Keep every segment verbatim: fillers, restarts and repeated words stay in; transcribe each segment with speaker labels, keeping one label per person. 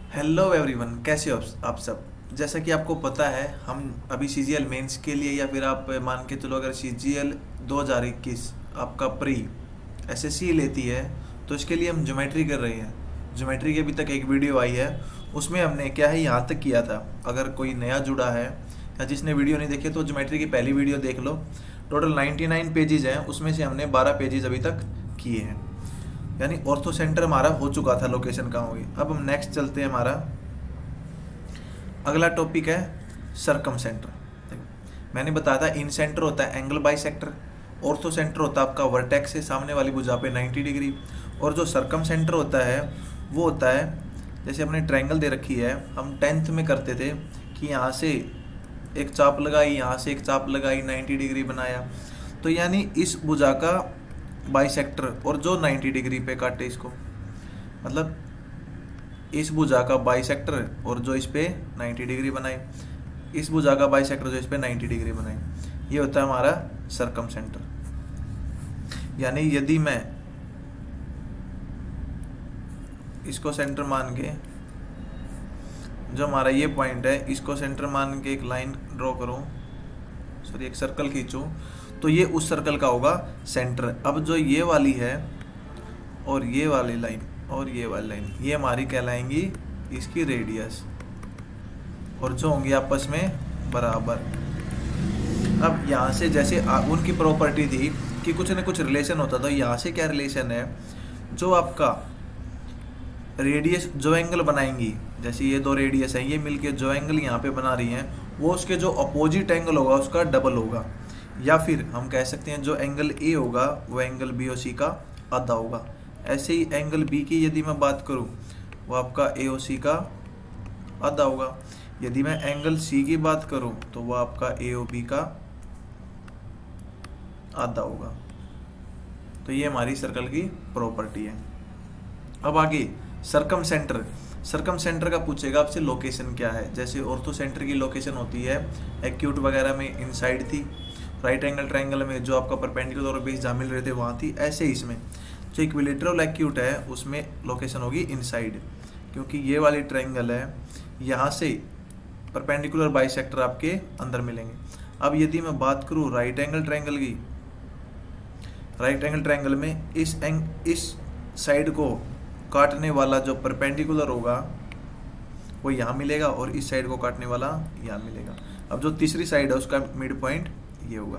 Speaker 1: Hello everyone, कैसे हो आप आप सब। जैसा कि आपको पता है, हम अभी सी जी एल मेंस के लिए, या फिर आप मान के चलो अगर सी जी एल दो हज़ार इक्कीस आपका प्री एस एस सी लेती है तो इसके लिए हम ज्योमेट्री कर रहे हैं। ज्योमेट्री की अभी तक एक वीडियो आई है, उसमें हमने क्या है यहाँ तक किया था। अगर कोई नया जुड़ा है या जिसने वीडियो नहीं देखी तो ज्योमेट्री की पहली वीडियो देख लो। टोटल निन्यानवे पेजेज हैं, उसमें से हमने बारह पेजेज अभी तक किए हैं। यानी ऑर्थो सेंटर हमारा हो चुका था, लोकेशन कहाँ होगी। अब हम नेक्स्ट चलते हैं। हमारा अगला टॉपिक है सरकम सेंटर। देखो मैंने बताया था इन सेंटर होता है angle bisector, orthocentre होता है आपका वर्टेक्स से सामने वाली भुजा पे नब्बे डिग्री, और जो सरकम सेंटर होता है वो होता है, जैसे हमने ट्रायंगल दे रखी है, हम टेंथ में करते थे कि यहाँ से एक चाप लगाई, यहाँ से एक चाप लगाई, नब्बे डिग्री बनाया। तो यानी इस भुजा का बाइसेक्टर और जो नब्बे डिग्री पे काटे इसको, मतलब इस भुजा का बाइसेक्टर और जो इस पे नब्बे डिग्री बनाए, इस भुजा का बाइसेक्टर जो इस पे नब्बे डिग्री बनाए, ये होता है हमारा सरकम सेंटर। यानी यदि मैं इसको सेंटर मान के, जो हमारा ये पॉइंट है, इसको सेंटर मान के एक लाइन ड्रॉ करूं, सॉरी एक सर्कल खींचूं, तो ये उस सर्कल का होगा सेंटर। अब जो ये वाली है और ये वाली लाइन और ये वाली लाइन, ये हमारी कहलाएंगी इसकी रेडियस, और जो होंगी आपस में बराबर। अब यहाँ से जैसे उनकी प्रॉपर्टी थी कि कुछ न कुछ रिलेशन होता था, तो यहाँ से क्या रिलेशन है, जो आपका रेडियस जो एंगल बनाएंगी, जैसे ये दो रेडियस है, ये मिलके जो एंगल यहाँ पे बना रही हैं वो उसके जो अपोजिट एंगल होगा उसका डबल होगा। या फिर हम कह सकते हैं जो एंगल ए होगा वो एंगल बी ओ सी का आधा होगा। ऐसे ही एंगल बी की यदि मैं बात करूं वो आपका ए ओ सी का आधा होगा। यदि मैं एंगल सी की बात करूं तो वो आपका ए ओ बी का आधा होगा। तो ये हमारी सर्कल की प्रॉपर्टी है। अब आगे सरकम सेंटर। सरकम सेंटर का पूछेगा आपसे लोकेशन क्या है। जैसे ऑर्थो सेंटर की लोकेशन होती है एक्यूट वगैरह में इनसाइड थी, राइट एंगल ट्रायंगल में जो आपका परपेंडिकुलर और बेस जहाँ मिल रहे थे वहाँ थी। ऐसे इसमें जो इक्विलेटरल एक्यूट है उसमें लोकेशन होगी इनसाइड, क्योंकि ये वाली ट्रायंगल है, यहाँ से परपेंडिकुलर बाइसेक्टर आपके अंदर मिलेंगे। अब यदि मैं बात करूँ राइट एंगल ट्रायंगल की, राइट एंगल ट्रायंगल में इस एंग इस साइड को काटने वाला जो परपेंडिकुलर होगा वो यहाँ मिलेगा, और इस साइड को काटने वाला यहाँ मिलेगा। अब जो तीसरी साइड है उसका मिड पॉइंट ये होगा।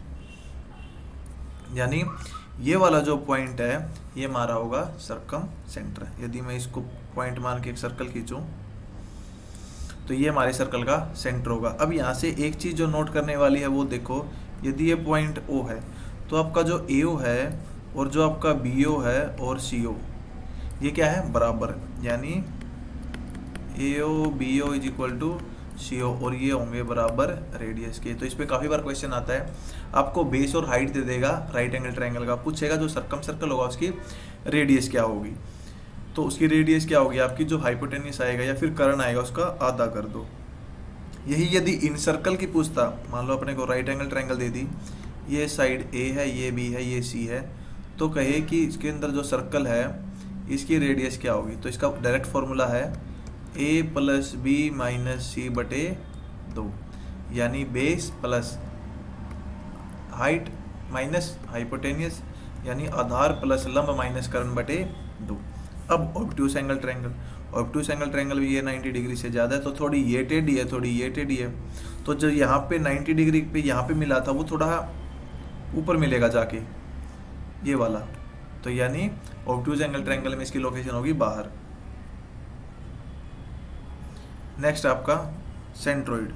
Speaker 1: यानी ये वाला जो पॉइंट है ये हमारा होगा सरकम सेंटर। यदि मैं इसको पॉइंट मान के एक सर्कल खींचूं तो ये हमारे सर्कल का सेंटर होगा। अब यहाँ से एक चीज जो नोट करने वाली है वो देखो, यदि ये पॉइंट ओ है तो आपका जो ए ओ है और जो आपका बी ओ है और सी ओ, ये क्या है, बराबर। यानी A O B O is equal to C O, और ये होंगे बराबर रेडियस के। तो इस पे काफ़ी बार क्वेश्चन आता है, आपको बेस और हाइट दे देगा राइट एंगल ट्रायंगल का, पूछेगा जो सरकम सर्कल होगा उसकी रेडियस क्या होगी। तो उसकी रेडियस क्या होगी, आपकी जो हाइपोटेन्यूस आएगा या फिर कर्ण आएगा उसका आधा कर दो। यही यदि इन सर्कल की पूछता, मान लो अपने को राइट एंगल ट्रायंगल दे दी, ये साइड ए है, ये बी है, ये सी है, तो कहे कि इसके अंदर जो सर्कल है इसकी रेडियस क्या होगी। तो इसका डायरेक्ट फॉर्मूला है A plus B minus C बटे दो, यानी base plus height minus hypotenuse, यानी आधार प्लस लंब माइनस कर्ण बटे दो। अब obtuse angle triangle, obtuse angle triangle भी ये नब्बे डिग्री से ज़्यादा है, तो थोड़ी ये टेढ़ी है, थोड़ी ये टेढ़ी है। तो जो यहाँ पे नब्बे डिग्री पे यहाँ पे मिला था वो थोड़ा ऊपर मिलेगा जाके, ये वाला। तो यानी ऑब्ट्यूस एंगल ट्रायंगल में इसकी लोकेशन होगी बाहर। नेक्स्ट आपका सेंट्रोइड।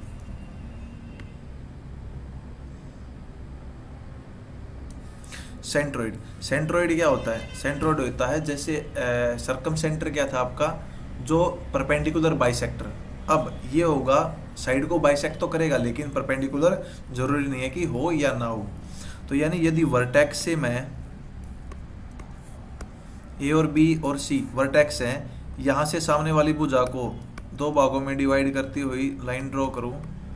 Speaker 1: सेंट्रोइड सेंट्रोइड क्या होता है, सेंट्रोइड होता है जैसे सरकम सेंटर क्या था आपका, जो परपेंडिकुलर बाइसेक्टर। अब ये होगा साइड को बाइसेक्ट तो करेगा, लेकिन परपेंडिकुलर जरूरी नहीं है कि हो या ना हो। तो यानी यदि वर्टेक्स से मैं ए और बी और सी वर्टेक्स हैं, यहाँ से सामने वाली भुजा को दो भागों में डिवाइड करती हुई लाइन ड्रॉ करूं,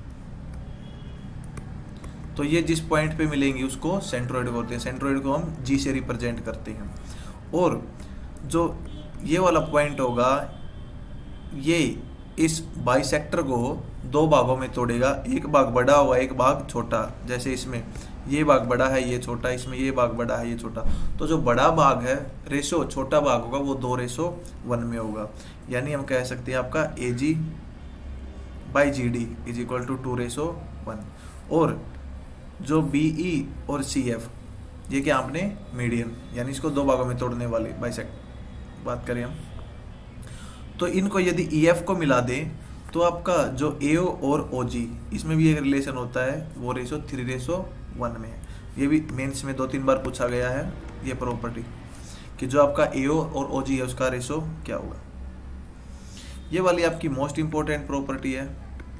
Speaker 1: तो ये जिस पॉइंट पे मिलेंगी उसको सेंट्रोइड बोलते हैं। सेंट्रोइड को हम जी से रिप्रेजेंट करते हैं। और जो ये वाला पॉइंट होगा ये इस बाइसेक्टर को दो भागों में तोड़ेगा, एक भाग बड़ा होगा एक भाग छोटा। जैसे इसमें ये भाग बड़ा है ये छोटा, इसमें ये भाग बड़ा है ये छोटा। तो जो बड़ा भाग है रेशो छोटा भाग होगा वो दो रेशो वन में होगा। यानी हम कह सकते हैं आपका A G by G D is equal to two ratio one. और जो बी ई और सी एफ ये क्या आपने मीडियन, यानी इसको दो भागों में तोड़ने वाले बाइसेक्ट बात करें हम, तो इनको यदि ई एफ को मिला दें तो आपका जो ए ओ और ओ जी इसमें भी एक रिलेशन होता है, वो रेशो थ्री रेशो वन में है। ये भी मेंस में दो तीन बार पूछा गया है ये प्रॉपर्टी कि जो आपका ए ओ और ओ जी है उसका रेशो क्या होगा। ये वाली आपकी मोस्ट इंपॉर्टेंट प्रॉपर्टी है।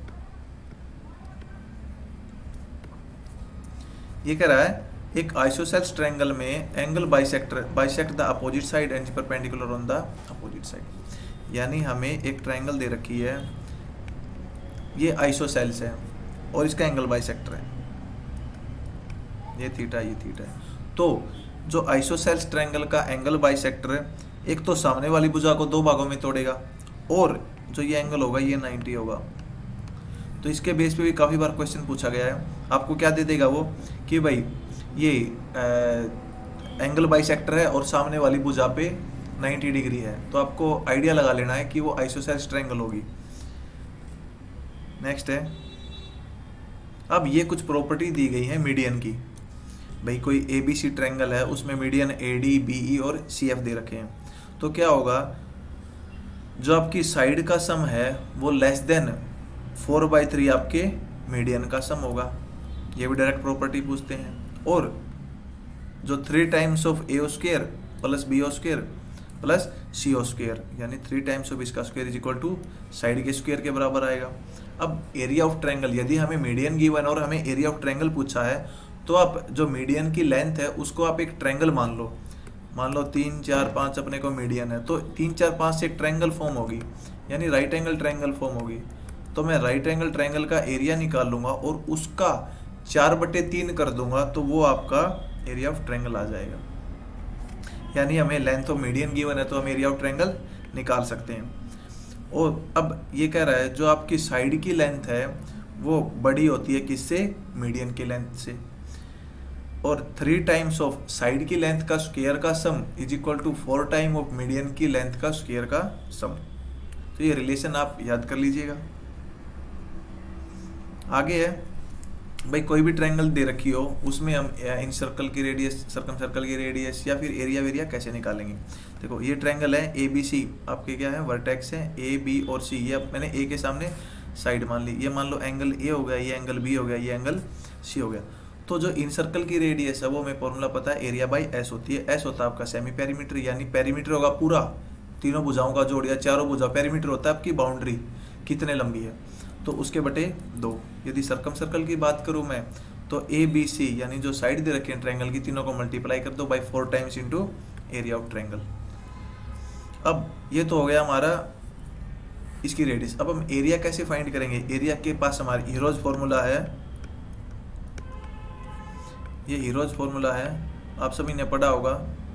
Speaker 1: ये कह रहा है एक आइसोसेल्स ट्रायंगल में angle bisector bisect the opposite side and perpendicular on the opposite side. यानी हमें एक ट्रायंगल दे रखी है, ये आइसोसेल्स है और इसका एंगल बाइसेक्टर है, ये थीटा ये थीटा है। तो जो आइसोसेल्स ट्रायंगल का एंगल बाइसेक्टर है, एक तो सामने वाली भुजा को दो भागों में तोड़ेगा और जो ये एंगल होगा ये नाइन्टी होगा। तो इसके बेस पे भी काफ़ी बार क्वेश्चन पूछा गया है। आपको क्या दे देगा वो कि भाई ये एंगल बाइसेक्टर है और सामने वाली भुजा पे नाइन्टी डिग्री है, तो आपको आइडिया लगा लेना है कि वो आइसोसेल्स ट्रायंगल होगी। नेक्स्ट है, अब ये कुछ प्रॉपर्टी दी गई है मीडियन की। भाई कोई ए बी सी ट्रायंगल है उसमें median A D B E और सी एफ दे रखे हैं, तो क्या होगा, जो आपकी साइड का सम है वो less than four by three आपके मीडियन का सम होगा। ये भी डायरेक्ट प्रॉपर्टी पूछते हैं। और जो three times of A square plus B square plus C square यानी थ्री टाइम्स ऑफ इसका square is equal to side के स्क्वायर के बराबर आएगा। अब एरिया ऑफ ट्रायंगल, यदि हमें मीडियन गिवन और हमें एरिया ऑफ ट्रायंगल पूछा है तो आप जो मीडियन की लेंथ है उसको आप एक ट्रायंगल मान लो। मान लो तीन चार पाँच अपने को मीडियन है, तो तीन चार पाँच से एक ट्रायंगल फॉर्म होगी, यानी राइट एंगल ट्रायंगल फॉर्म होगी। तो मैं राइट एंगल ट्रायंगल का एरिया निकाल लूंगा और उसका चार बटे तीन कर दूंगा, तो वो आपका एरिया ऑफ ट्रायंगल आ जाएगा। यानी हमें लेंथ ऑफ मीडियन गिवन है तो हम एरिया ऑफ ट्रायंगल निकाल सकते हैं। और अब ये कह रहा है जो आपकी साइड की लेंथ है वो बड़ी होती है किससे, मीडियन की लेंथ से। और थ्री टाइम्स ऑफ साइड की लेंथ का स्क्वायर का sum is equal to four time of median की लेंथ का स्क्वायर का सम। तो ये रिलेशन आप याद कर लीजिएगा। आगे है भाई कोई भी ट्रायंगल दे रखी हो उसमें हम इन सर्कल की रेडियस सर्कम सर्कल की रेडियस या फिर एरिया वेरिया कैसे निकालेंगे। देखो ये ट्रायंगल है ए बी सी, आपके क्या है वर्टेक्स है ए बी और सी। ये मैंने ए के सामने साइड मान ली, ये मान लो एंगल ए हो गया, ये एंगल बी हो गया, ये एंगल सी हो गया। तो जो इन सर्कल की रेडियस है वो हमें फॉर्मूला पता है, एरिया बाई एस होती है। एस होता है आपका सेमी पेरीमीटर, यानी पेरीमीटर होगा पूरा तीनों भुजाओं का जोड़ या चारों भुजा। पेरीमीटर होता है आपकी बाउंड्री कितने लंबी है, तो उसके बटे दो। यदि सर्कम सर्कल की बात करूं मैं तो ए बी सी यानी जो साइड दे रखे हैं ट्रायंगल की, तीनों को मल्टीप्लाई कर दो by four times into area of triangle. अब ये तो हो गया हमारा इसकी रेडियस। अब हम एरिया कैसे फाइंड करेंगे। एरिया के पास हमारी हीरोज फॉर्मूला है, ये हीरोज फॉर्मूला है, आप सभी ने पढ़ा होगा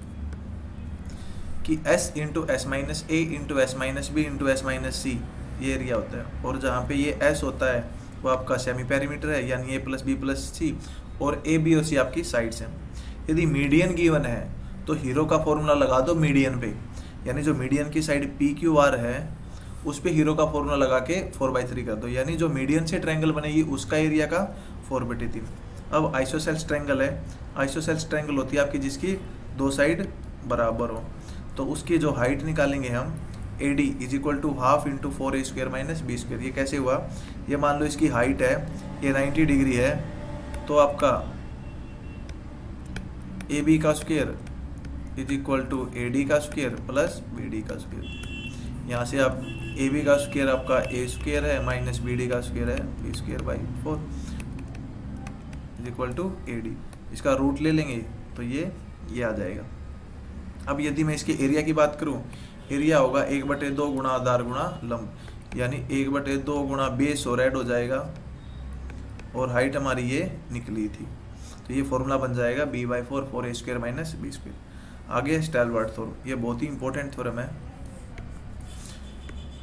Speaker 1: कि S into S minus A into S minus B into S minus C ये एरिया होता है। और जहाँ पे ये S होता है वो आपका सेमी पेरीमीटर है, यानी A plus B plus C, और ए बी और सी आपकी साइड्स हैं। यदि मीडियन गिवन है तो हीरो का फॉर्मूला लगा दो मीडियन पे, यानी जो मीडियन की साइड पी क्यू आर है उस पे हीरो का फॉर्मूला लगा के फोर बाई थ्री कर दो, यानी जो मीडियन से ट्रायंगल बनेगी उसका एरिया का फोर बटे तीन। अब आइसोसेल्स ट्रायंगल है, आइसोसेल्स ट्रायंगल होती है आपकी जिसकी दो साइड बराबर हो, तो उसकी जो हाइट निकालेंगे हम A D is equal to half into four A square minus B square. ये कैसे हुआ, ये मान लो इसकी हाइट है ये नाइन्टी डिग्री है, तो आपका ए बी का square is equal to A D का स्क्वायर प्लस बी डी का स्क्वायर। यहाँ से आप ए बी का स्क्वायर आपका ए स्क्वायर है माइनस बी डी का स्क्वायर है B square by four is equal to A D. इसका रूट ले लेंगे तो ये ये आ जाएगा। अब यदि मैं इसके एरिया की बात करूँ, एरिया होगा एक बटे दो गुणा आधार गुणा लंब, यानी एक बटे दो गुणा बेस और ऐड हो जाएगा, और हाइट हमारी ये निकली थी, तो ये फॉर्मूला बन जाएगा B by four four A square minus B square. आगे स्टाइलबर्ट थ्योरम, ये बहुत ही इंपॉर्टेंट थ्योरम है।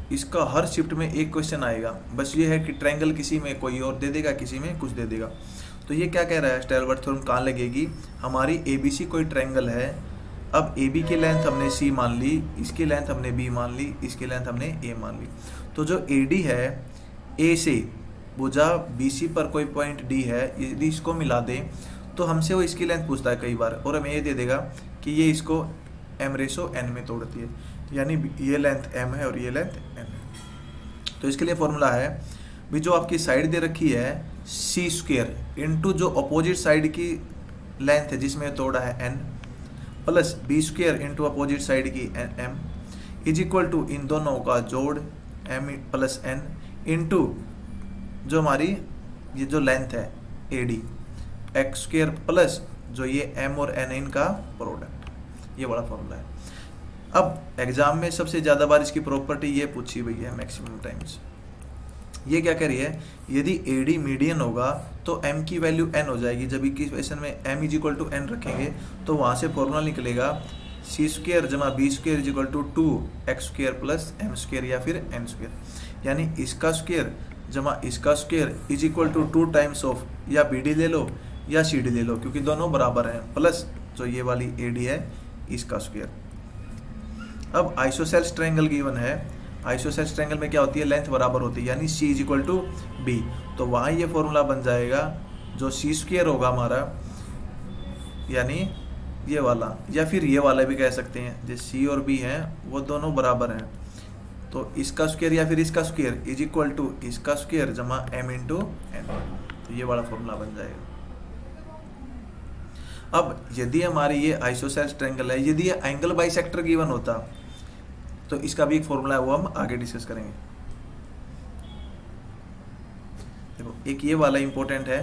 Speaker 1: इसका हर शिफ्ट में एक क्वेश्चन आएगा, बस ये है कि ट्रायंगल किसी में कोई और दे देगा, किसी में कुछ दे देगा। तो ये क्या कह रहा है, स्टाइलबर्ट थ्योरम कहाँ लगेगी, हमारी ए बी सी कोई ट्रायंगल है। अब ए बी की लेंथ हमने सी मान ली, इसकी लेंथ हमने बी मान ली, इसकी लेंथ हमने ए मान ली। तो जो ए डी है, ए से भुजा बी सी पर कोई पॉइंट डी है, यदि इसको मिला दे तो हमसे वो इसकी लेंथ पूछता है कई बार, और हमें ये दे देगा कि ये इसको एम रेशो एन में तोड़ती है, यानी ये लेंथ एम है और ये लेंथ एन है। तो इसके लिए फॉर्मूला है भी जो आपकी साइड दे रखी है सी स्क्वेयर इंटू जो अपोजिट साइड की लेंथ है जिसमें तोड़ा है N, plus B square into opposite side की N M, is equal to इन दोनों का जोड़ एम प्लस एन इंटू जो हमारी ये जो लेंथ है A D X square plus जो ये एम और एन इनका प्रोडक्ट। ये बड़ा फॉर्मूला है। अब एग्जाम में सबसे ज़्यादा बार इसकी प्रॉपर्टी ये पूछी गई है मैक्सिमम टाइम्स। ये क्या कह रही है, यदि ए डी मीडियन होगा तो m की वैल्यू n हो जाएगी। जब इक्वेशन में m is equal to N रखेंगे तो वहाँ से फॉर्मूला निकलेगा सी स्क्वेयर जमा B square is equal to two X square plus M square या फिर एन स्क्वेयर, यानी इसका स्क्वेयर जमा इसका square is equal to two times of या बी डी ले लो या सी डी ले लो क्योंकि दोनों बराबर हैं, प्लस जो ये वाली ए डी है इसका स्क्वेयर। अब आइसोसेल्स ट्रायंगल गिवन है, आइसोसेल्स ट्रायंगल में क्या होती है, लेंथ बराबर होती है, यानी c is equal to B. तो वहाँ ये फॉर्मूला बन जाएगा जो सी स्क्वेयर होगा हमारा, यानी ये वाला, या फिर ये वाला भी कह सकते हैं, जो c और b हैं वो दोनों बराबर हैं, तो इसका स्क्वेयर या फिर इसका स्क्वेयर इज इक्वल टू इसका स्क्वेयर जमा m इंटू एन। तो ये वाला फॉर्मूला बन जाएगा। अब यदि हमारी ये आइसोसेल्स ट्रायंगल है, यदि ये एंगल बाइसेक्टर गिवन होता तो इसका भी एक फॉर्मूला है, वो हम आगे डिस्कस करेंगे। देखो एक ये वाला इंपॉर्टेंट है,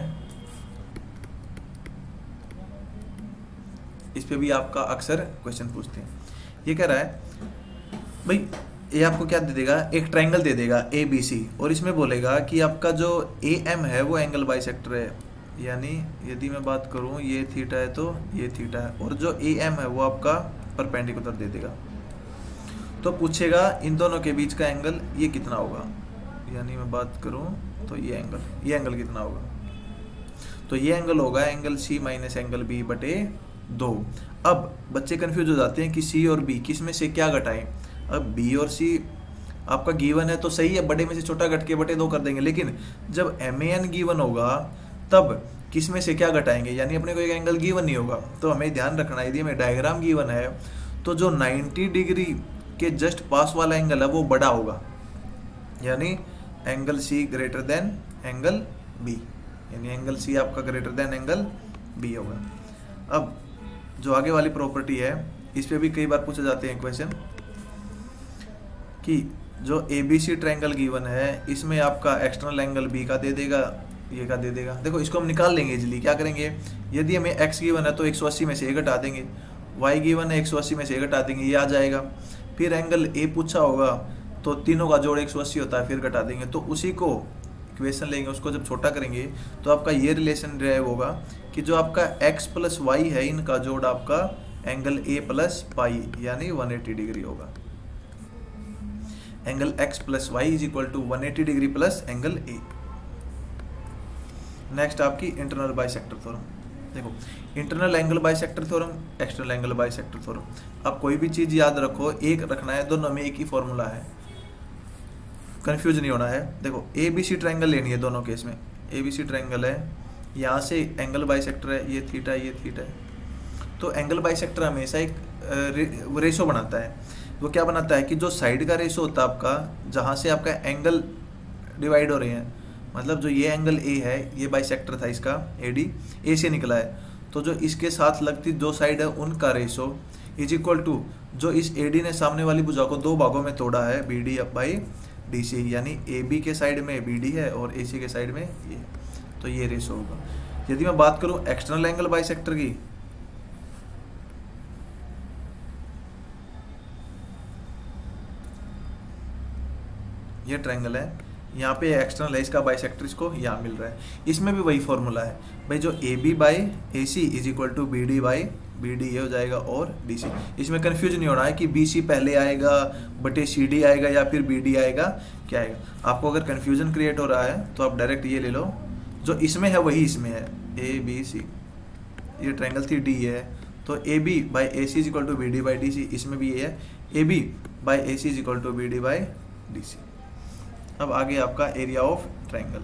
Speaker 1: इस पे भी आपका अक्सर क्वेश्चन पूछते हैं। ये कह रहा है भाई ये आपको क्या दे देगा, एक ट्रायंगल दे देगा ए बी सी, और इसमें बोलेगा कि आपका जो ए एम है वो एंगल बाइसेक्टर है, यानी यदि मैं बात करूं ये थीटा है तो ये थीटा है, और जो ए एम है वो आपका परपेंडिकुलर दे देगा। तो पूछेगा इन दोनों के बीच का एंगल ये कितना होगा, यानी मैं बात करूं तो ये एंगल ये एंगल कितना होगा, तो ये एंगल होगा angle C minus angle B बटे दो। अब बच्चे कंफ्यूज हो जाते हैं कि सी और बी किस में से क्या घटाएं। अब बी और सी आपका गिवन है तो सही है, बड़े में से छोटा घट के बटे दो कर देंगे, लेकिन जब एम ए एन गिवन होगा तब किस में से क्या घटाएंगे, यानी अपने को एक एंगल गिवन नहीं होगा। तो हमें ध्यान रखना है, यदि हमें डायग्राम गिवन है तो जो नब्बे डिग्री के जस्ट पास वाला एंगल है वो बड़ा होगा, यानी angle C greater than angle B, यानी एंगल सी आपका ग्रेटर देन एंगल बी होगा। अब जो आगे वाली प्रॉपर्टी है इस पे भी कई बार पूछे जाते हैं क्वेश्चन कि जो A B C triangle given है इसमें आपका एक्सटर्नल एंगल बी का दे देगा, ये का दे देगा। देखो इसको हम निकाल लेंगे इजीली। क्या करेंगे, यदि हमें x गिवन है तो एक सौ अस्सी में से एक घटा देंगे, y गिवन है एक सौ अस्सी में से एक घटा देंगे, ये आ जाएगा। फिर एंगल a पूछा होगा तो तीनों का जोड़ एक सौ अस्सी होता है, फिर घटा देंगे, तो उसी को इक्वेशन लेंगे, उसको जब छोटा करेंगे तो आपका ये रिलेशन ड्राइव होगा कि जो आपका x प्लस वाई है इनका जोड़ आपका एंगल a प्लस पाई यानी एक सौ अस्सी डिग्री होगा। Angle x plus Y is equal to एक सौ अस्सी degree plus angle a। Next आपकी इंटरनल बाइसेक्टर थ्योरम। देखो internal angle bisector theorem, external angle bisector theorem. अब कोई भी चीज याद रखो, एक रखना है, दोनों में एक ही फॉर्मूला है, कंफ्यूज नहीं होना है। देखो ए बी सी ट्रायंगल लेनी है दोनों केस में, ए बी सी ट्रायंगल है, यहाँ से एंगल बाइसेक्टर है, ये थीटा ये थीटा है। तो एंगल बाइसेक्टर हमेशा एक रे, रेशो बनाता है। वो क्या बनाता है कि जो साइड का रेशो होता है आपका, जहाँ से आपका एंगल डिवाइड हो रहे हैं, मतलब जो ये एंगल ए है, ये बाइसेक्टर था इसका ए डी, ए से निकला है, तो जो इसके साथ लगती दो साइड है उनका रेशो इज इक्वल टू जो इस ए डी ने सामने वाली भुजा को दो भागों में तोड़ा है, B D by D C, यानी ए बी के साइड में बी डी है और ए सी के साइड में ये, तो ये रेशो होगा। यदि मैं बात करूं एक्सटर्नल एंगल बाइसेक्टर की, ये ट्रायंगल है, यहाँ पे एक्सटर्नल है, इसका बाइसेक्टर इसको यहाँ मिल रहा है, इसमें भी वही फॉर्मूला है भाई, जो A B by A C is equal to B D by B D ये हो जाएगा और डी सी। इसमें कन्फ्यूज नहीं होना है कि बी सी पहले आएगा बटे सी डी आएगा या फिर बी डी आएगा, क्या आएगा। आपको अगर कन्फ्यूजन क्रिएट हो रहा है तो आप डायरेक्ट ये ले लो, जो इसमें है वही इसमें है, ए बी सी। ये ट्रायंगल थी डी है, तो A B by A C is equal to B D by D C. इसमें भी ये है, A B by A C is equal to B D by D C. अब आगे आपका area of triangle.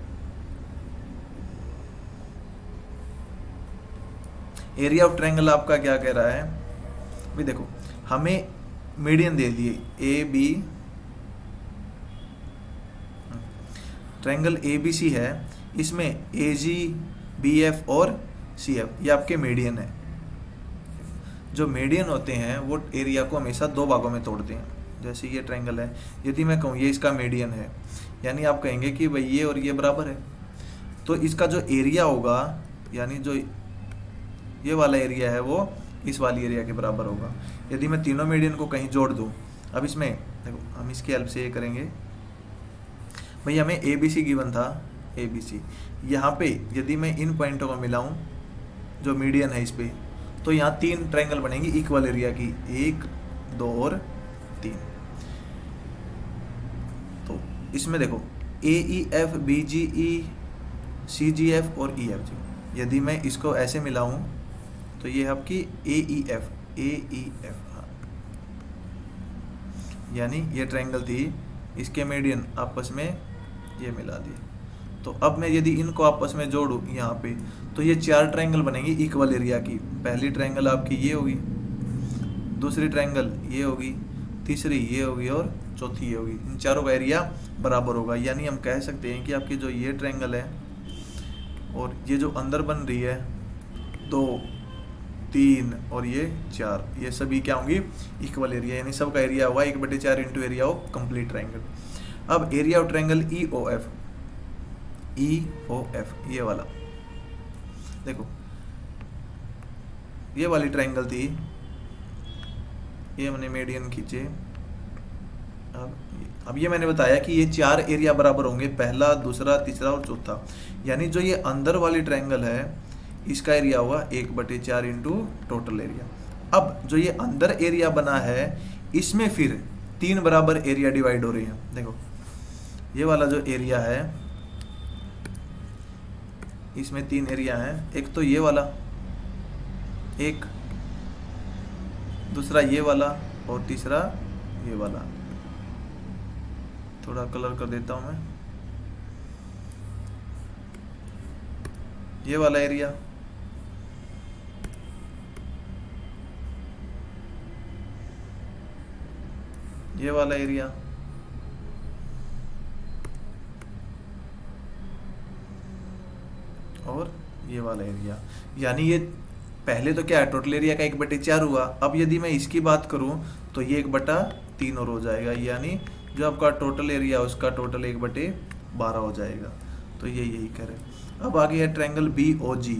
Speaker 1: Area of triangle आपका क्या कह रहा है भाई, देखो हमें मीडियन दे दिए A B, triangle A B C है, इसमें ए जी बी एफ और सी एफ ये आपके मीडियन है। जो मीडियन होते हैं वो एरिया को हमेशा दो भागों में तोड़ते हैं। जैसे ये ट्रायंगल है, यदि मैं कहूँ ये इसका मीडियन है, यानी आप कहेंगे कि भाई ये और ये बराबर है, तो इसका जो एरिया होगा, यानी जो ये वाला एरिया है वो इस वाली एरिया के बराबर होगा। यदि मैं तीनों मीडियन को कहीं जोड़ दूं, अब इसमें देखो हम इसकी हेल्प से ये करेंगे, भाई हमें ए बी सी गिवन था, ए बी सी। यहाँ पे यदि मैं इन पॉइंटों को मिलाऊं जो मीडियन है इस पे, तो यहाँ तीन ट्रायंगल बनेंगी इक्वल एरिया की, एक दो और तीन। तो इसमें देखो A E F B G E C G F और ई एफ जी, यदि मैं इसको ऐसे मिलाऊं तो ये आपकी ए ई एफ, ए ई एफ, हाँ, यानी ये ट्रायंगल थी, इसके मीडियन आपस में ये मिला दिए। तो अब मैं यदि इनको आपस में जोड़ूं यहाँ पे, तो ये चार ट्रायंगल बनेंगी इक्वल एरिया की। पहली ट्रायंगल आपकी ये होगी, दूसरी ट्रायंगल ये होगी, तीसरी ये होगी और चौथी ये होगी। इन चारों का एरिया बराबर होगा। यानी हम कह सकते हैं कि आपकी जो ये ट्रायंगल है और ये जो अंदर बन रही है दो, तीन और ये चार, ये सभी क्या होंगी इक्वल एरिया, यानी सबका एरिया होगा एक बटे चार into area of complete triangle. अब area of triangle E O F, E O F ये वाला देखो, ये वाली ट्रायंगल थी, ये हमने मीडियन खींचे। अब अब ये मैंने बताया कि ये चार एरिया बराबर होंगे, पहला, दूसरा, तीसरा और चौथा। यानी जो ये अंदर वाली ट्रायंगल है इसका एरिया हुआ एक बटे चार इंटू टोटल एरिया। अब जो ये अंदर एरिया बना है इसमें फिर तीन बराबर एरिया डिवाइड हो रहे हैं। देखो ये वाला जो एरिया है इसमें तीन एरिया हैं, एक तो ये वाला, एक दूसरा ये वाला और तीसरा ये वाला। थोड़ा कलर कर देता हूं मैं, ये वाला एरिया, ये वाला एरिया और ये वाला एरिया। यानी ये पहले तो क्या है टोटल एरिया का एक बटे चार हुआ। अब यदि मैं इसकी बात करूं तो ये एक बटा तीन और हो जाएगा, यानी जो आपका टोटल एरिया है उसका टोटल एक बटे बारह हो जाएगा। तो ये यही करें। अब आगे है triangle B O G,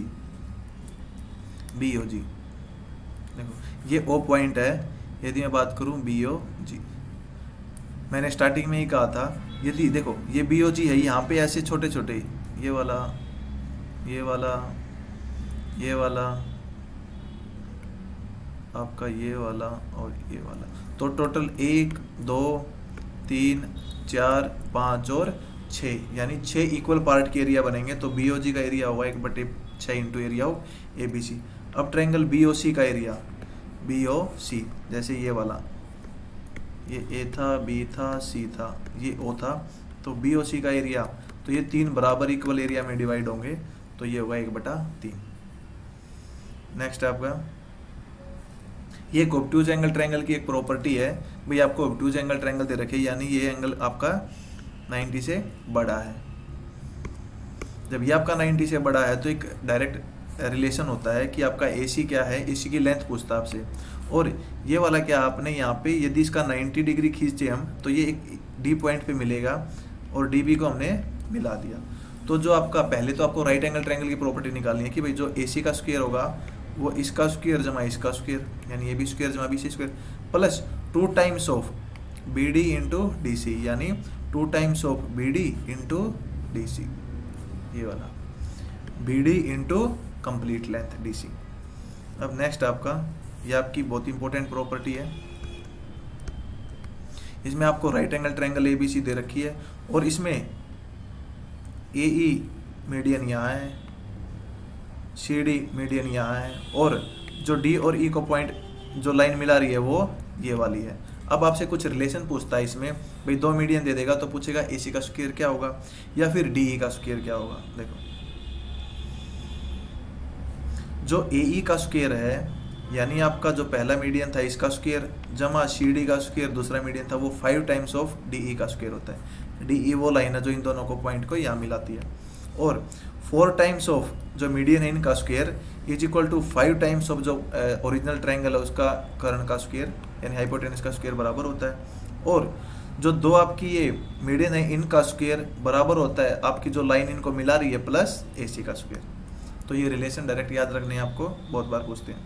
Speaker 1: B O G देखो ये ओ पॉइंट है। यदि मैं बात करूं बी ओ जी, मैंने स्टार्टिंग में ही कहा था, यदि देखो ये बी ओ जी है, यहाँ पे ऐसे छोटे छोटे, ये वाला, ये वाला, ये वाला, आपका ये वाला और ये वाला, तो टोटल एक, दो, तीन, चार, पाँच और छः, यानी छः इक्वल पार्ट के एरिया बनेंगे। तो बी ओ जी का एरिया हुआ एक बटे छः into area of A B C. अब ट्रायंगल बी ओ सी का एरिया, बी ओ सी, जैसे ये वाला, ये ए था, बी था, सी था, ये ओ था, तो बी ओ सी का एरिया, तो ये तीन बराबर इक्वल एरिया में डिवाइड होंगे, तो ये होगा एक बटा तीन। नेक्स्ट आपका ये ऑब्ट्यूज एंगल ट्रायंगल की एक प्रॉपर्टी है भाई, आपको ऑब्ट्यूज एंगल ट्रायंगल दे रखे, यानी ये एंगल आपका नब्बे से बड़ा है। जब ये आपका नब्बे से बड़ा है तो एक डायरेक्ट रिलेशन होता है कि आपका ए सी क्या है, ए सी की लेंथ पूछता है आपसे। और ये वाला क्या आपने यहाँ पे यदि इसका नब्बे डिग्री खींचे हम तो ये एक डी पॉइंट पे मिलेगा और डी बी को हमने मिला दिया। तो जो आपका पहले तो आपको राइट एंगल ट्रायंगल की प्रॉपर्टी निकालनी है कि भाई जो ए सी का स्क्वायर होगा वो इसका स्क्वायर जमा इसका स्क्वायर, यानी ए बी स्क्वायर जमा B C square, plus two times of B D into D C, यानी two times of B D into D C, ये वाला B D into complete length D C. अब next आपका, ये आपकी बहुत important property है, इसमें आपको right angle triangle A B C दे रखी है और इसमें ए ई मीडियन यहाँ है, सी डी मीडियन यहाँ है और जो डी और ई को पॉइंट जो लाइन मिला रही है वो ये वाली है। अब आपसे कुछ रिलेशन पूछता है इसमें, भाई दो मीडियन दे देगा तो पूछेगा ए सी का स्क्वायर क्या होगा या फिर डी ई का स्क्वायर क्या होगा। देखो जो ए ई का स्क्वायर है यानी आपका जो पहला मीडियन था इसका स्क्वायर जमा सी डी का स्क्वायर दूसरा मीडियन था वो five times of D E का स्क्वायर होता है। डी ई वो लाइन है जो इन दोनों को पॉइंट को यहाँ मिलाती है और फोर टाइम्स ऑफ जो मीडियन है इनका square is equal to five times of जो ओरिजिनल ट्रायंगल है उसका कर्ण का स्क्वायर यानी हाइपोटेनस का स्क्वायर बराबर होता है और जो दो आपकी ये मीडियन है इनका स्क्वायर बराबर होता है आपकी जो लाइन इनको मिला रही है प्लस ए सी का स्क्वायर। तो ये रिलेशन डायरेक्ट याद रखने आपको बहुत बार पूछते हैं।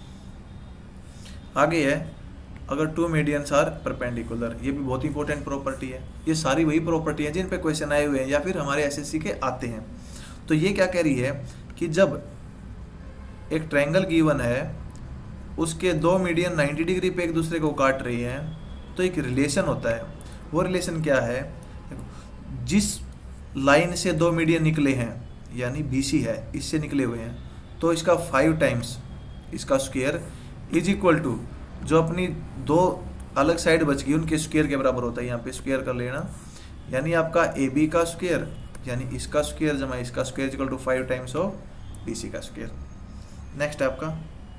Speaker 1: आगे है अगर टू मीडियंस आर परपेंडिकुलर, ये भी बहुत इंपॉर्टेंट प्रॉपर्टी है। ये सारी वही प्रॉपर्टी है जिन पे क्वेश्चन आए हुए हैं या फिर हमारे एसएससी के आते हैं। तो ये क्या कह रही है कि जब एक ट्रायंगल गिवन है उसके दो मीडियन नाइन्टी डिग्री पे एक दूसरे को काट रही हैं तो एक रिलेशन होता है। वो रिलेशन क्या है, जिस लाइन से दो मीडियन निकले हैं यानी बी सी है इससे निकले हुए हैं तो इसका फाइव टाइम्स इसका स्क्वायर इज इक्वल टू जो अपनी दो अलग साइड बच गई उनके स्क्वायर के बराबर होता है। यहाँ पे स्क्वायर कर लेना यानी आपका ए बी का स्क्वायर यानी इसका स्क्वायर जमा इसका square equal to five times of B C का स्क्वायर। नेक्स्ट आपका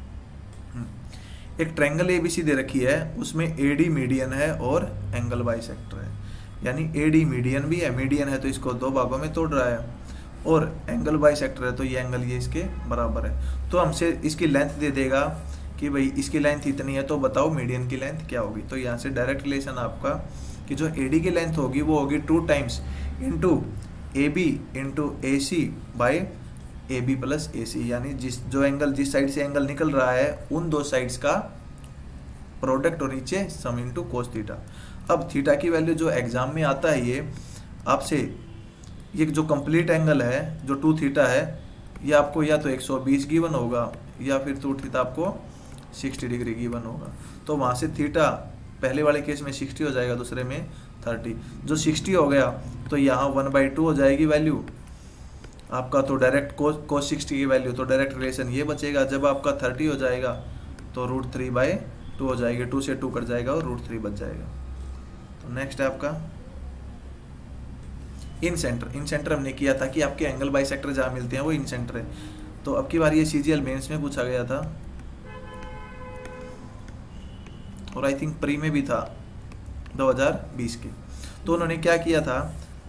Speaker 1: एक ट्रायंगल ए बी सी दे रखी है उसमें ए डी मीडियन है और एंगल बाइसेक्टर है यानी ए डी मीडियन भी है, मीडियन है तो इसको दो भागों में तोड़ रहा है और एंगल बाइसेक्टर है तो ये एंगल ये इसके बराबर है। तो हमसे इसकी लेंथ दे देगा कि भाई इसकी लेंथ इतनी है तो बताओ मीडियन की लेंथ क्या होगी। तो यहाँ से डायरेक्ट रिलेशन आपका कि जो ए डी की लेंथ होगी वो होगी two times into A B into A C by A B plus A C यानी जिस जो एंगल जिस साइड से एंगल निकल रहा है उन दो साइड्स का प्रोडक्ट और नीचे सम इंटू कोस थीटा। अब थीटा की वैल्यू जो एग्जाम में आता है ये आपसे ये जो कंप्लीट एंगल है जो टू थीटा है ये आपको या तो एक सौ बीस गिवन होगा या फिर टू थीटा आपको साठ डिग्री गिवन होगा। तो वहाँ से थीटा पहले वाले केस में साठ हो जाएगा दूसरे में तीस, जो साठ हो गया तो यहाँ वन बाई टू हो जाएगी वैल्यू आपका। तो डायरेक्ट कोस कोस सिक्सटी की वैल्यू तो डायरेक्ट रिलेशन ये बचेगा। जब आपका तीस हो जाएगा तो रूट थ्री बाई टू हो जाएगी, टू से टू कट जाएगा और रूट थ्री बच जाएगा। तो नेक्स्ट है आपका इन सेंटर। इन सेंटर हमने किया था कि आपके एंगल बाइसेक्टर जहाँ मिलते हैं वो इन सेंटर है। तो अब की बार ये सीजीएल मेंस में पूछा गया था और आई थिंक प्री में भी था दो हज़ार बीस के। तो उन्होंने क्या किया था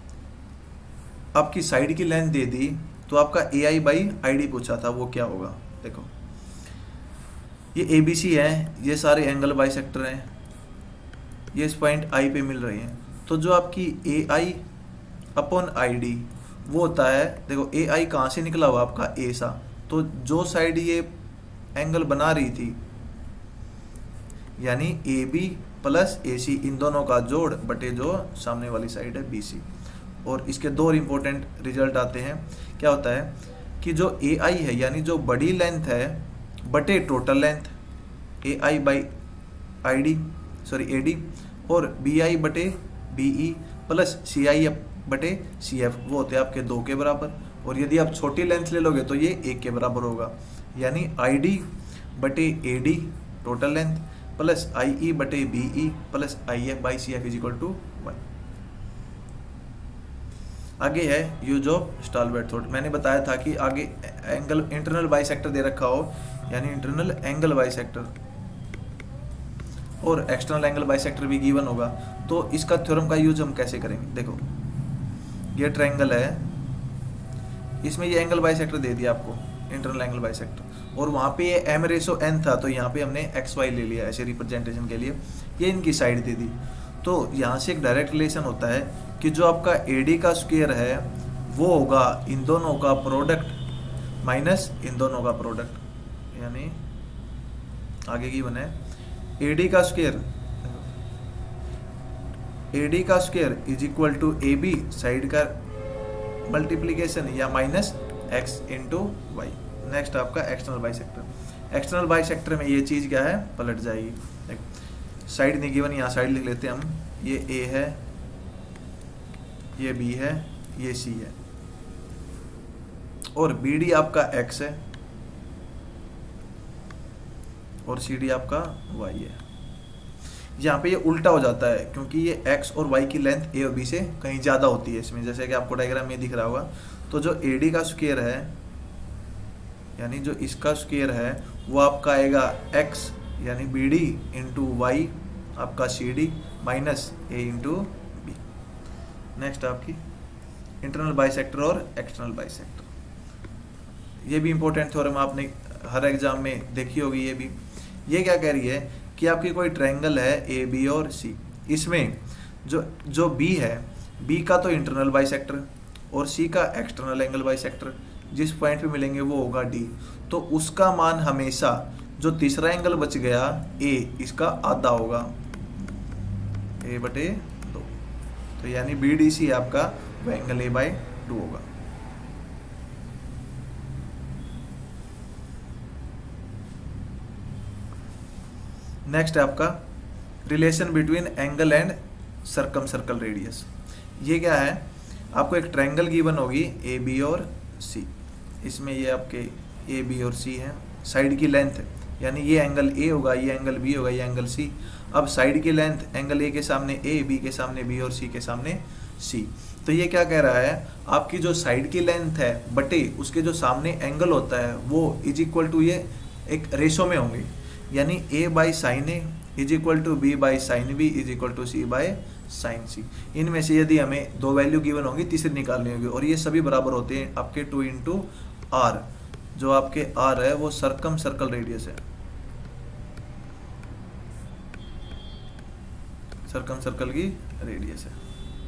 Speaker 1: आपकी साइड की लेंथ दे दी तो आपका ए आई बाई आई डी पूछा था वो क्या होगा। देखो ये ए बी सी है, ये सारे एंगल बाइसेक्टर हैं, ये इस पॉइंट आई पे मिल रहे हैं। तो जो आपकी ए आई अपॉन आई डी वो होता है, देखो ए आई कहाँ से निकला हुआ आपका ए सा, तो जो साइड ये एंगल बना रही थी यानी ए बी प्लस ए सी इन दोनों का जोड़ बटे जो सामने वाली साइड है बी सी। और इसके दो इंपॉर्टेंट रिजल्ट आते हैं। क्या होता है कि जो ए आई है यानी जो बड़ी लेंथ है बटे total length A I by I D sorry A D और बी आई बटे B E plus C I F बटे सी एफ वो होते हैं आपके दो के बराबर। और यदि आप छोटी लेंथ ले लोगे तो ये एक के बराबर होगा यानी आई डी बटे A D total length plus I E बटे B E plus I F by C F is equal to one. आगे है यूज ऑफ स्टालबर्ट थ्रोट। मैंने बताया था कि आगे एंगल इंटरनल बाइसेक्टर दे रखा हो यानी इंटरनल एंगल बाइसेक्टर और एक्सटर्नल एंगल बाइसेक्टर भी गिवन होगा। तो इसका थ्योरम का यूज हम कैसे करेंगे। देखो ये ट्रायंगल है, इसमें ये एंगल बाइसेक्टर दे दिया आपको इंटरनल एंगल बाइसेक्टर और वहाँ पे ये एम रेसो एन था तो यहाँ पे हमने एक्स वाई ले लिया ऐसे रिप्रेजेंटेशन के लिए, ये इनकी साइड दे दी। तो यहाँ से एक डायरेक्ट रिलेशन होता है कि जो आपका ए डी का स्क्वायर है वो होगा इन दोनों का प्रोडक्ट माइनस इन दोनों का प्रोडक्ट यानी आगे की बने ए डी का स्क्वायर ए डी का square is equal to A B side का मल्टीप्लीकेशन या minus X into Y. Next आपका एक्सटर्नल बाइसेक्टर। एक्सटर्नल बाइसेक्टर में ये चीज़ क्या है, पलट जाएगी। साइड नहीं गिवन, यहाँ साइड लिख लेते हैं हम, ये ए है, ये बी है, ये सी है, और बी डी आपका एक्स है और सी डी आपका वाई है। यहाँ पे ये उल्टा हो जाता है क्योंकि ये x और y की लेंथ a और b से कहीं ज़्यादा होती है इसमें, जैसे कि आपको डायग्राम में दिख रहा होगा। तो जो A D का स्क्वायर है, यानी जो इसका स्क्वायर है, वो आपका आएगा x यानी बी डी इंटू वाई आपका C D minus A into B. Next आपकी इंटरनल बाइसेक्टर और एक्सटर्नल बाइसेक्टर। ये भी इंपॉर्टेंट थ्योरम आपने हर एग्जाम में देखी होगी। ये भी ये क्या कह रही है कि आपकी कोई ट्रायंगल है ए बी और सी, इसमें जो जो बी है, बी का तो इंटरनल बाइसेक्टर और सी का एक्सटर्नल एंगल बाइसेक्टर जिस पॉइंट पे मिलेंगे वो होगा डी। तो उसका मान हमेशा जो तीसरा एंगल बच गया ए, इसका आधा होगा, ए बटे दो। तो यानी बी डी सी आपका वो एंगल ए बाई टू होगा। नेक्स्ट है आपका relation between angle and circumcircle radius. ये क्या है, आपको एक ट्रायंगल गिवन होगी ए बी और सी, इसमें ये आपके ए बी और सी है, साइड की लेंथ यानी ये एंगल ए होगा, ये एंगल बी होगा, ये एंगल सी। अब साइड की लेंथ एंगल ए के सामने ए, बी के सामने बी और सी के सामने सी। तो ये क्या कह रहा है, आपकी जो साइड की लेंथ है बटे उसके जो सामने एंगल होता है वो इज इक्वल टू ये एक रेशो में होंगे, यानी a by sine A is equal to B by sine B is equal to C by sine C. इनमें से यदि हमें दो वैल्यू गिवन होगी, तीसरी निकालनी होगी, और ये सभी बराबर होते हैं आपके टू इंटू आर। जो आपके आर है वो सर्कम सर्कल रेडियस है, सर्कम सर्कल की रेडियस है,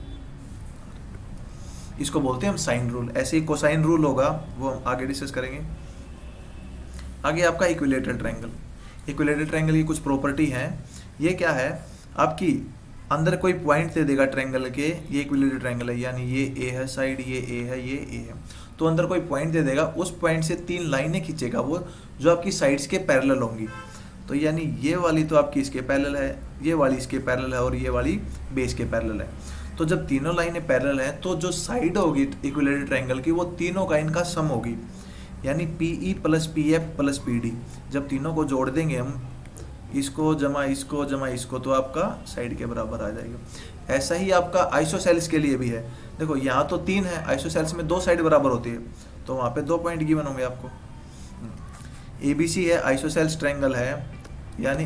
Speaker 1: इसको बोलते हैं हम साइन रूल। ऐसे ही कोसाइन रूल होगा, वो हम आगे डिस्कस करेंगे। आगे आपका इक्विलेटरल ट्रायंगल। इक्विलेटरल ट्रायंगल की कुछ प्रॉपर्टी है। ये क्या है, आपकी अंदर कोई पॉइंट दे देगा ट्रायंगल के, ये इक्विलेटरल ट्रायंगल है, यानी ये ए है साइड, ये ए है, ये ए है। तो अंदर कोई पॉइंट दे देगा, उस पॉइंट से तीन लाइनें खींचेगा वो, जो आपकी साइड्स के पैरेलल होंगी। तो यानी ये वाली तो आपकी इसके पैरेलल है, ये वाली इसके पैरेलल है, और ये वाली बेस के पैरेलल है। तो जब तीनों लाइनें पैरेलल हैं तो जो साइड होगी इक्विलेटरल ट्रायंगल की वो तीनों का इनका सम होगी, यानी P E plus P F plus P D. जब तीनों को जोड़ देंगे हम, इसको जमा इसको जमा इसको, तो आपका साइड के बराबर आ जाएगा। ऐसा ही आपका आइसोसेल्स के लिए भी है। देखो यहाँ तो तीन है, आइसोसेल्स में दो साइड बराबर होती है, तो वहाँ पे दो पॉइंट गिवन होंगे आपको। ए बी सी है, आइसोसेल्स ट्रायंगल है, यानी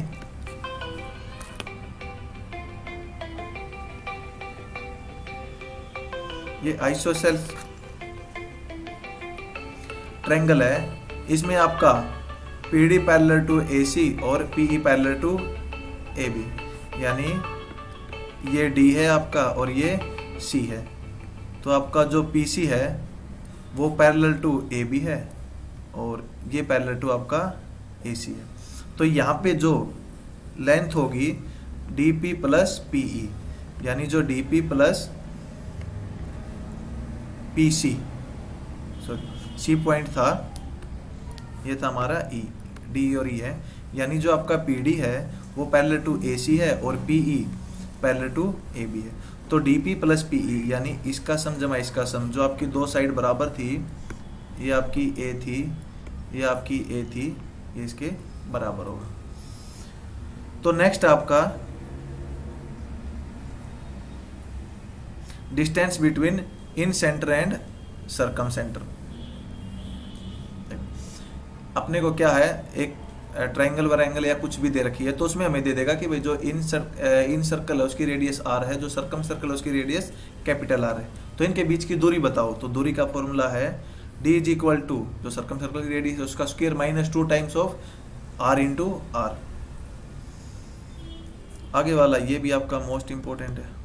Speaker 1: ये आइसोसेल्स ट्रायंगल है। इसमें आपका P D parallel to A C और P E parallel to A B, यानी ये डी है आपका और ये सी है। तो आपका जो पी सी है वो पैरेलल टू ए बी है और ये पैरेलल टू आपका ए सी है। तो यहाँ पे जो लेंथ होगी D P plus P E, यानी जो D P plus P C, sorry C point था, ये था हमारा ई, डी और ई है, यानी जो आपका पी डी है वो पैरेलल टू ए सी है और P E parallel to A B है। तो D P plus P E यानी इसका सम जमा इसका सम, जो आपकी दो साइड बराबर थी, ये आपकी ए थी, ये आपकी ए थी, ये इसके बराबर होगा। तो नेक्स्ट आपका distance between incentre and circumcentre. अपने को क्या है, एक ट्रायंगल वरायंगल या कुछ भी दे रखी है, तो उसमें हमें दे देगा कि भाई जो इन सर, इन सर्कल है उसकी रेडियस आर है, जो सर्कम सर्कल है उसकी रेडियस कैपिटल आर है। तो इनके बीच की दूरी बताओ। तो दूरी का फॉर्मूला है डी इज इक्वल टू, जो सर्कम सर्कल की रेडियस है उसका square minus two times of R into R. आगे वाला ये भी आपका मोस्ट इंपॉर्टेंट है।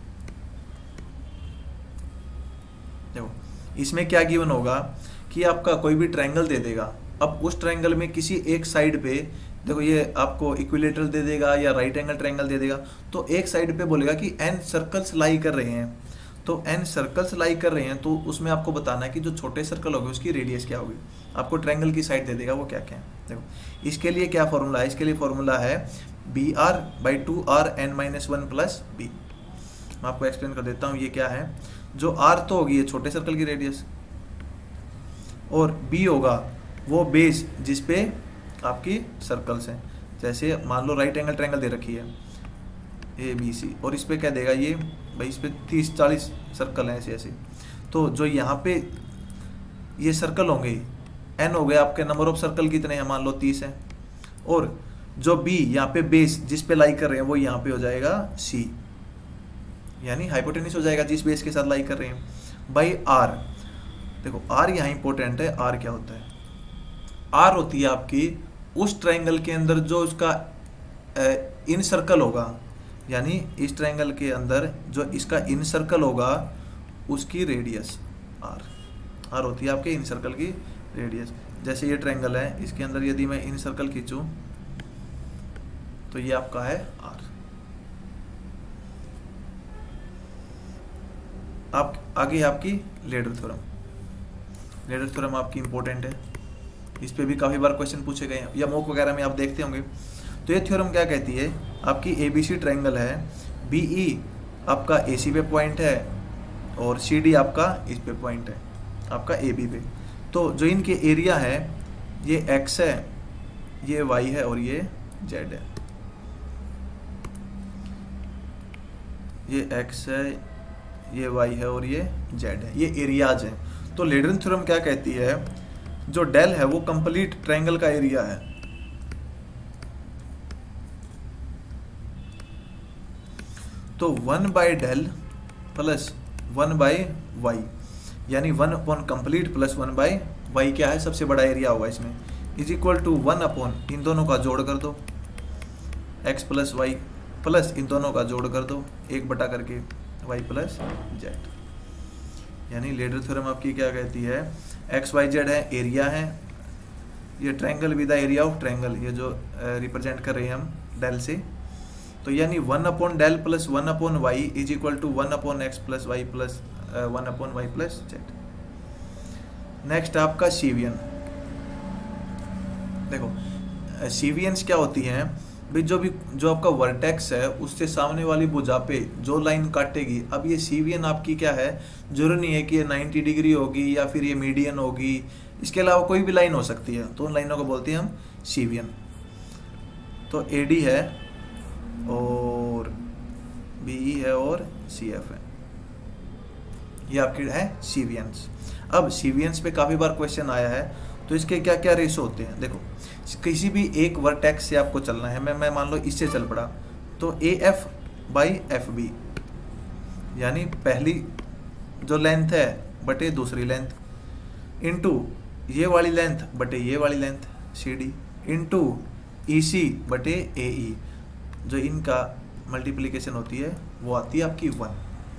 Speaker 1: देखो इसमें क्या गिवन होगा कि आपका कोई भी ट्रायंगल दे देगा। अब उस ट्रायंगल में किसी एक साइड पे, देखो ये आपको इक्विलेटरल दे देगा या राइट एंगल ट्रायंगल दे देगा, तो एक साइड पे बोलेगा कि एन सर्कल्स लाई कर रहे हैं। तो एन सर्कल्स लाई कर रहे हैं, तो उसमें आपको बताना है कि जो छोटे सर्कल होंगे उसकी रेडियस क्या होगी। आपको ट्रायंगल की साइड दे देगा वो क्या क्या है। देखो इसके लिए क्या फॉर्मूला है, इसके लिए फॉर्मूला है B R by two R N minus one plus B. मैं आपको एक्सप्लेन कर देता हूँ ये क्या है। जो आर तो होगी ये छोटे सर्कल की रेडियस, और बी होगा वो बेस जिसपे आपकी सर्कल्स हैं। जैसे मान लो राइट एंगल ट्रायंगल दे रखी है ए बी सी, और इस पे क्या देगा ये भाई, इस पे तीस चालीस सर्कल हैं ऐसे ऐसे। तो जो यहाँ पे ये सर्कल होंगे एन हो गए आपके, नंबर ऑफ सर्कल कितने हैं, मान लो तीस है, और जो बी यहाँ पे बेस जिस पे लाई कर रहे हैं वो यहाँ पे हो जाएगा सी, यानी हाइपोटेन्यूस हो जाएगा जिस बेस के साथ लाई कर रहे हैं, बाई आर। देखो आर यहाँ इंपॉर्टेंट है। आर क्या होता है, आर होती है आपकी उस ट्रायंगल के अंदर जो उसका इन सर्कल होगा, यानी इस ट्रायंगल के अंदर जो इसका इन सर्कल होगा उसकी रेडियस आर। आर होती है आपके इन सर्कल की रेडियस। जैसे ये ट्रायंगल है, इसके अंदर यदि मैं इन सर्कल खींचूं तो ये आपका है आर। आप आगे आपकी लेडर थ्योरम। लेडर थ्योरम आपकी इंपॉर्टेंट है, इस पे भी काफ़ी बार क्वेश्चन पूछे गए हैं या मॉक वगैरह में आप देखते होंगे। तो ये थ्योरम क्या कहती है, आपकी ए बी सी ट्रायंगल है, बी ई आपका ए सी पे पॉइंट है और सी डी आपका इस पे पॉइंट है आपका ए बी पे। तो जो इनके एरिया है ये एक्स है, ये वाई है और ये जेड है। ये एक्स है, ये वाई है और ये जेड है, ये एरियाज हैं। तो लेडर थ्योरम क्या कहती है, जो डेल है वो कंप्लीट ट्रायंगल का एरिया है। तो one by del plus one by Y, यानी one upon complete plus one by Y क्या है, सबसे बड़ा एरिया होगा इसमें, is equal to one upon इन दोनों का जोड़ कर दो एक्स प्लस वाई, प्लस इन दोनों का जोड़ कर दो एक बटा करके वाई प्लस जेड। यानी लेडर थ्योरम आपकी क्या कहती है, एक्स वाई जेड है, एरिया है, ये triangle with the area of triangle, ये जो रिप्रेजेंट कर रहे हैं हम डेल से। तो यानी one upon del plus one upon Y is equal to one upon X plus Y plus one upon Y plus Z. Next आपका सीवियन। देखो सीवियंस क्या होती हैं भाई, जो भी जो आपका वर्टेक्स है उससे सामने वाली भुजा पे जो लाइन काटेगी। अब ये सीवियन आपकी क्या है, जरूरी नहीं है कि ये नाइन्टी डिग्री होगी या फिर ये मीडियन होगी, इसके अलावा कोई भी लाइन हो सकती है, तो उन लाइनों को बोलते हैं हम सीवियन। तो ए डी है और बी ई है और सी एफ है, ये आपके है सीवियंस। अब सीवियंस पे काफ़ी बार क्वेश्चन आया है, तो इसके क्या क्या रेशो होते हैं। देखो किसी भी एक वर्टेक्स से आपको चलना है, मैं मैं मान लो इससे चल पड़ा, तो A F by F B, यानी पहली जो लेंथ है बटे दूसरी लेंथ इनटू ये वाली लेंथ बटे ये वाली length C D into E C बटे ए ई, जो इनका मल्टीप्लिकेशन होती है वो आती है आपकी वन।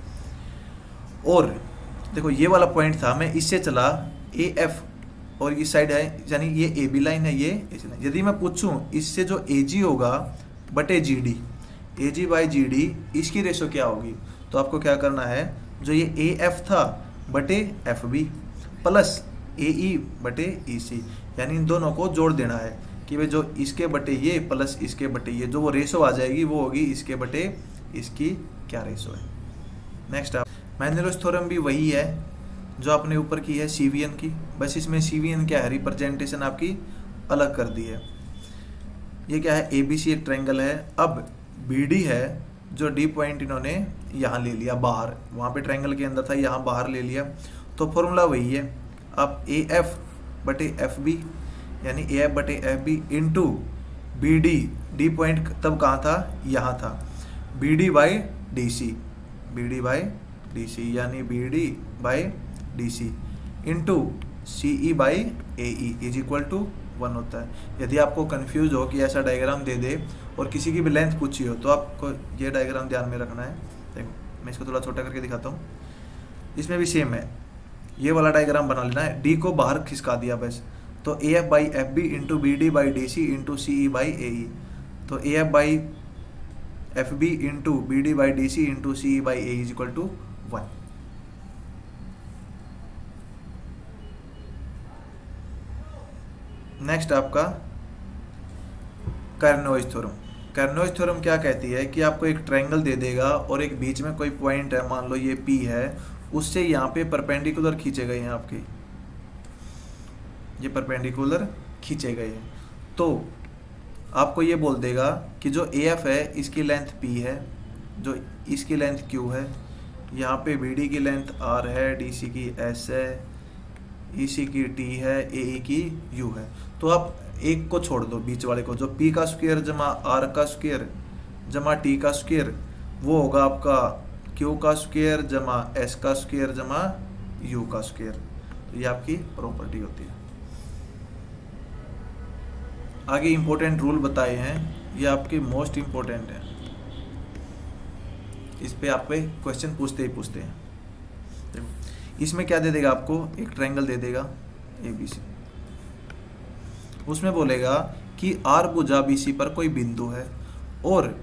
Speaker 1: और देखो ये वाला पॉइंट था, मैं इससे चला ए एफ और ये साइड है, यानी ये ए बी लाइन है, ये ए सी लाइन। यदि मैं पूछूं इससे जो ए जी होगा बटे G D, A G by G D, इसकी रेशो क्या होगी, तो आपको क्या करना है, जो ये ए एफ था बटे F B plus A E बटे ई सी, यानी इन दोनों को जोड़ देना है कि भाई जो इसके बटे ये प्लस इसके बटे ये, जो वो रेशो आ जाएगी वो होगी इसके बटे इसकी क्या रेशो है। नेक्स्ट आप मैनरोस थ्योरम भी वही है जो आपने ऊपर की है सीवियन की, बस इसमें सीवियन क्या है, रिप्रेजेंटेशन आपकी अलग कर दी है। ये क्या है, ए बी सी एक ट्रायंगल है, अब बी डी है, जो डी पॉइंट इन्होंने यहाँ ले लिया बाहर, वहाँ पे ट्रायंगल के अंदर था, यहाँ बाहर ले लिया। तो फॉर्मूला वही है, अब ए एफ बटे एफ बी, यानी ए एफ बटे F B into B D, D point तब कहाँ था, यहाँ था, B D by D C, B D by D C, यानी B D by D C into C E by A E is equal to one होता है। यदि आपको कंफ्यूज हो कि ऐसा डायग्राम दे दे और किसी की भी लेंथ पूछी हो, तो आपको ये डायग्राम ध्यान में रखना है। देखो मैं इसको थोड़ा छोटा करके दिखाता हूँ, इसमें भी सेम है, ये वाला डायग्राम बना लेना है, डी को बाहर खिसका दिया बस, तो A F by F B into B D by D C into C E by A E, तो A F by F B into B D by D C into C E by A is equal to one. Next आपका Carnot's theorem. कार्नोइज theorem क्या कहती है कि आपको एक triangle दे देगा और एक बीच में कोई पॉइंट है, मान लो ये P है, उससे यहाँ पे परपेंडिकुलर खींचे गए हैं आपके, ये परपेंडिकुलर खींचे गए हैं, तो आपको ये बोल देगा कि जो ए एफ है इसकी लेंथ P है, जो इसकी लेंथ Q है, यहाँ पे बी डी की लेंथ R है, डी सी की S है, ई सी की T है, ए ई की U है। तो आप एक को छोड़ दो, बीच वाले को, जो P का स्क्वायर जमा R का स्क्वायर जमा T का स्क्वायर, वो होगा आपका Q का स्क्वायर जमा S का स्क्वायर जमा U का स्क्वायर। तो ये आपकी प्रॉपर्टी होती है। आगे इंपॉर्टेंट रूल बताए हैं, ये आपके मोस्ट इंपॉर्टेंट है, इस पे आप पे क्वेश्चन पूछते ही पूछते हैं। देखो इसमें क्या दे देगा आपको, एक ट्रायंगल दे देगा ए बी सी, उसमें बोलेगा कि आर भुजा बी सी पर कोई बिंदु है और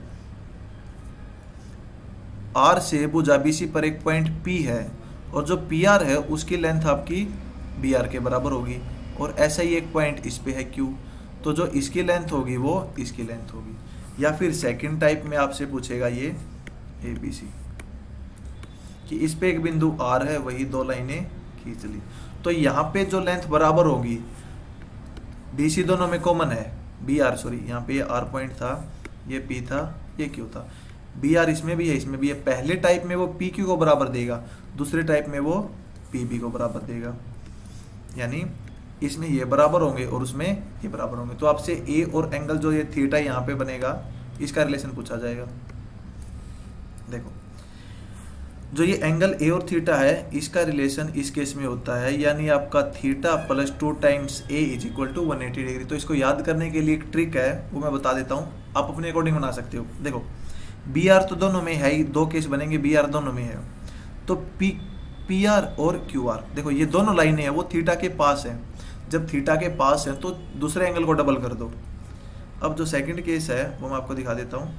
Speaker 1: आर से भुजा बी सी पर एक पॉइंट पी है और जो पी आर है उसकी लेंथ आपकी बी आर के बराबर होगी, और ऐसा ही एक पॉइंट इस पे है क्यू, तो जो इसकी लेंथ होगी वो इसकी लेंथ होगी। या फिर सेकंड टाइप में आपसे पूछेगा ये ए बी सी कि इस पे एक बिंदु आर है, वही दो लाइनें खींच ली, तो यहाँ पे जो लेंथ बराबर होगी, बी सी दोनों में कॉमन है, बी आर सॉरी यहाँ पे ये आर पॉइंट था, ये पी था, ये क्यू था, बी आर इसमें भी है, इसमें भी है। पहले टाइप में वो पी क्यू को बराबर देगा, दूसरे टाइप में वो पी बी को बराबर देगा, यानी इसमें ये बराबर होंगे और उसमें ये बराबर होंगे। तो आपसे ए और एंगल जो ये थीटा यहाँ पे बनेगा, इसका रिलेशन पूछा जाएगा। देखो जो ये एंगल ए और थीटा है, इसका रिलेशन इस केस में होता है, यानी आपका theta plus two times A is equal to one eighty degree. तो इसको याद करने के लिए एक ट्रिक है, वो मैं बता देता हूँ, आप अपने अकॉर्डिंग बना सकते हो। देखो बी आर तो दोनों में है ही, दो केस बनेंगे, बी आर दोनों में है, तो पी पी आर और क्यू आर, देखो ये दोनों लाइनें हैं, वो थीटा के पास है। जब थीटा के पास है तो दूसरे एंगल को डबल कर दो। अब जो सेकंड केस है वो मैं आपको दिखा देता हूँ।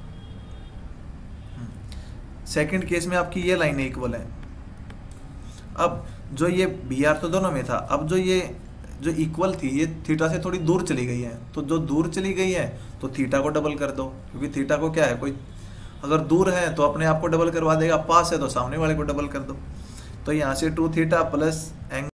Speaker 1: सेकंड केस में आपकी ये लाइनें इक्वल है। अब जो ये बी आर तो दोनों में था, अब जो ये जो इक्वल थी ये थीटा से थोड़ी दूर चली गई है, तो जो दूर चली गई है तो थीटा को डबल कर दो, क्योंकि थीटा को क्या है, कोई अगर दूर है तो अपने आप को डबल करवा देगा, पास है तो सामने वाले को डबल कर दो। तो यहाँ से टू थीटा प्लस एंगल